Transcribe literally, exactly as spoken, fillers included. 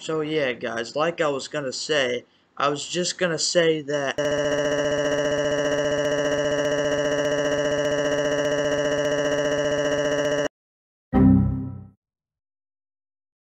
So yeah, guys, like I was gonna say, I was just gonna say that